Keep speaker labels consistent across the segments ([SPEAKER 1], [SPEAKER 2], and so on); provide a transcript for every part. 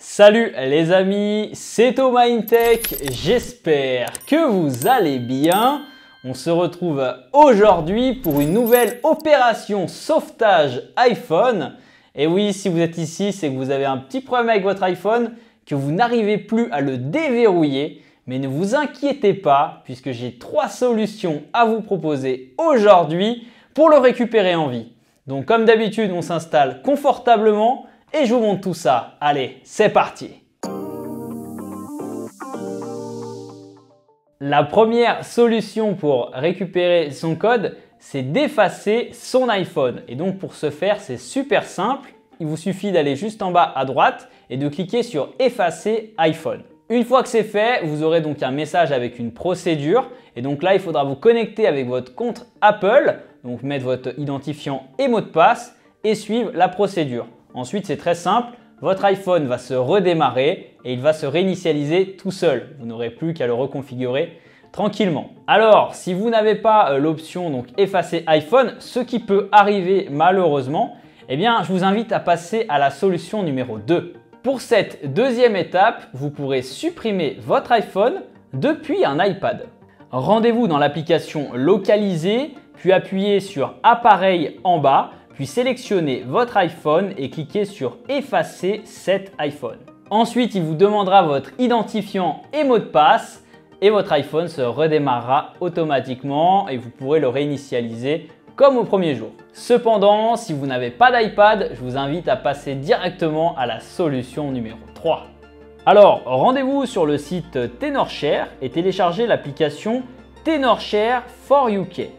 [SPEAKER 1] Salut les amis, c'est Thomas Tech, j'espère que vous allez bien. On se retrouve aujourd'hui pour une nouvelle opération sauvetage iPhone. Et oui, si vous êtes ici, c'est que vous avez un petit problème avec votre iPhone, que vous n'arrivez plus à le déverrouiller. Mais ne vous inquiétez pas, puisque j'ai 3 solutions à vous proposer aujourd'hui pour le récupérer en vie. Donc comme d'habitude, on s'installe confortablement et je vous montre tout ça. Allez, c'est parti! La première solution pour récupérer son code, c'est d'effacer son iPhone. Et donc pour ce faire, c'est super simple. Il vous suffit d'aller juste en bas à droite et de cliquer sur effacer iPhone. Une fois que c'est fait, vous aurez donc un message avec une procédure. Et donc là, il faudra vous connecter avec votre compte Apple, donc mettre votre identifiant et mot de passe et suivre la procédure. Ensuite, c'est très simple, votre iPhone va se redémarrer et il va se réinitialiser tout seul. Vous n'aurez plus qu'à le reconfigurer tranquillement. Alors, si vous n'avez pas l'option donc effacer iPhone, ce qui peut arriver malheureusement, eh bien, je vous invite à passer à la solution numéro 2. Pour cette deuxième étape, vous pourrez supprimer votre iPhone depuis un iPad. Rendez-vous dans l'application Localiser, puis appuyez sur Appareil en bas, puis sélectionnez votre iPhone et cliquez sur Effacer cet iPhone. Ensuite, il vous demandera votre identifiant et mot de passe et votre iPhone se redémarrera automatiquement et vous pourrez le réinitialiser comme au premier jour. Cependant, si vous n'avez pas d'iPad, je vous invite à passer directement à la solution numéro 3. Alors, rendez-vous sur le site Tenorshare et téléchargez l'application Tenorshare for UK.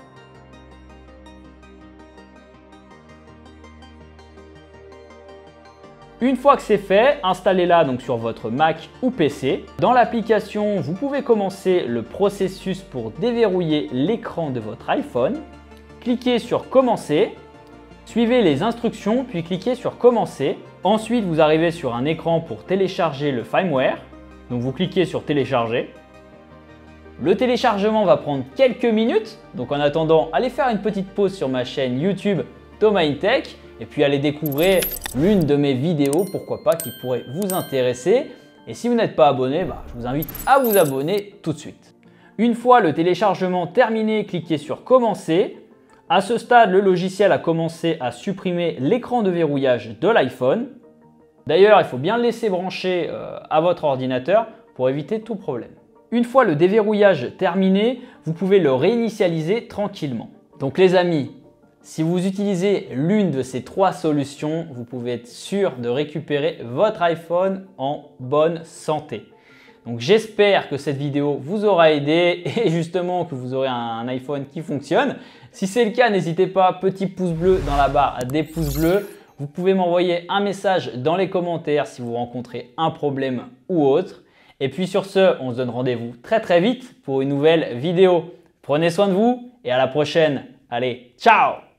[SPEAKER 1] Une fois que c'est fait, installez-la donc sur votre Mac ou PC. Dans l'application, vous pouvez commencer le processus pour déverrouiller l'écran de votre iPhone. Cliquez sur Commencer, suivez les instructions puis cliquez sur Commencer. Ensuite, vous arrivez sur un écran pour télécharger le firmware. Donc vous cliquez sur Télécharger. Le téléchargement va prendre quelques minutes. Donc en attendant, allez faire une petite pause sur ma chaîne YouTube Thomas Tech. Et puis allez découvrir l'une de mes vidéos, pourquoi pas, qui pourrait vous intéresser. Et si vous n'êtes pas abonné, je vous invite à vous abonner tout de suite. Une fois le téléchargement terminé, cliquez sur Commencer. À ce stade, le logiciel a commencé à supprimer l'écran de verrouillage de l'iPhone. D'ailleurs, il faut bien le laisser brancher à votre ordinateur pour éviter tout problème. Une fois le déverrouillage terminé, vous pouvez le réinitialiser tranquillement. Donc les amis, si vous utilisez l'une de ces 3 solutions, vous pouvez être sûr de récupérer votre iPhone en bonne santé. Donc j'espère que cette vidéo vous aura aidé et justement que vous aurez un iPhone qui fonctionne. Si c'est le cas, n'hésitez pas, petit pouce bleu dans la barre des pouces bleus. Vous pouvez m'envoyer un message dans les commentaires si vous rencontrez un problème ou autre. Et puis sur ce, on se donne rendez-vous très vite pour une nouvelle vidéo. Prenez soin de vous et à la prochaine. Allez, ciao!